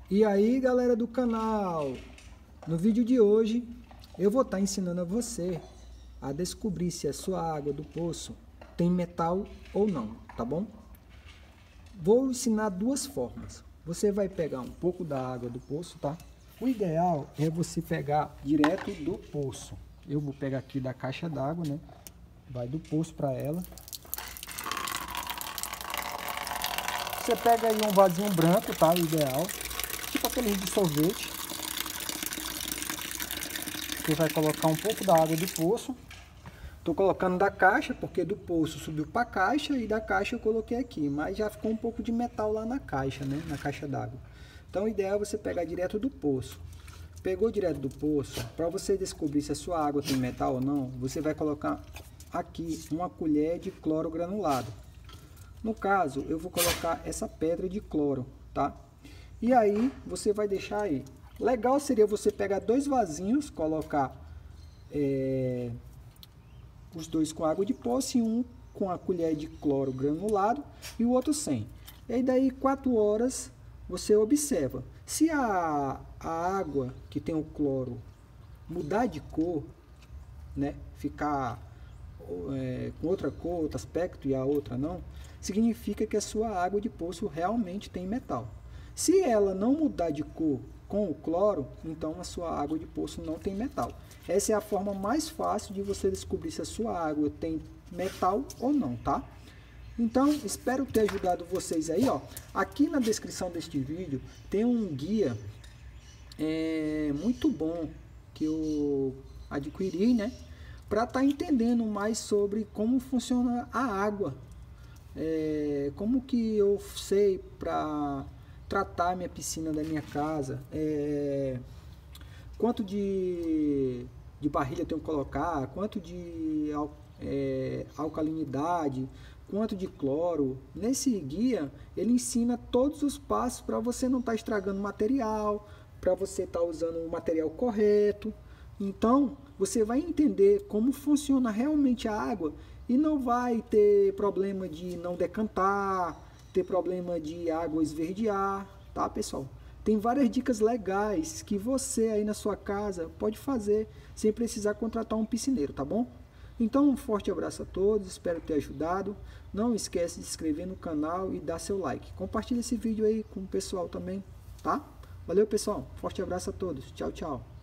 E aí, galera do canal, no vídeo de hoje eu vou estar ensinando a você a descobrir se a sua água do poço tem metal ou não, tá bom? Vou ensinar duas formas. Você vai pegar um pouco da água do poço, tá? O ideal é você pegar direto do poço. Eu vou pegar aqui da caixa d'água, né? Vai do poço para ela. Você pega aí um vasinho branco, tá? O ideal. Tipo aquele de sorvete. Você vai colocar um pouco da água do poço. Tô colocando da caixa, porque do poço subiu para a caixa e da caixa eu coloquei aqui. Mas já ficou um pouco de metal lá na caixa, né? Na caixa d'água. Então o ideal é você pegar direto do poço. Pegou direto do poço, para você descobrir se a sua água tem metal ou não, você vai colocar aqui uma colher de cloro granulado. No caso, eu vou colocar essa pedra de cloro, tá? E aí, você vai deixar aí. Legal seria você pegar dois vasinhos, colocar os dois com água de poço e um com a colher de cloro granulado e o outro sem. E aí, daí 4 horas, você observa. Se a água que tem o cloro mudar de cor, né, ficar com outra cor, outro aspecto e a outra não, significa que a sua água de poço realmente tem metal. Se ela não mudar de cor com o cloro, então a sua água de poço não tem metal. Essa é a forma mais fácil de você descobrir se a sua água tem metal ou não, tá? Então, espero ter ajudado vocês aí, ó. Aqui na descrição deste vídeo tem um guia muito bom que eu adquiri, né? Para estar entendendo mais sobre como funciona a água. Como que eu sei para tratar minha piscina da minha casa. Quanto de barrilha eu tenho que colocar, quanto de alcalinidade, quanto de cloro. Nesse guia ele ensina todos os passos para você não estar estragando material, para você estar usando o material correto. Então você vai entender como funciona realmente a água e não vai ter problema de não decantar, ter problema de água esverdear, tá, pessoal? Tem várias dicas legais que você aí na sua casa pode fazer sem precisar contratar um piscineiro, tá bom? Então, um forte abraço a todos, espero ter ajudado. Não esquece de se inscrever no canal e dar seu like. Compartilhe esse vídeo aí com o pessoal também, tá? Valeu, pessoal. Forte abraço a todos. Tchau, tchau.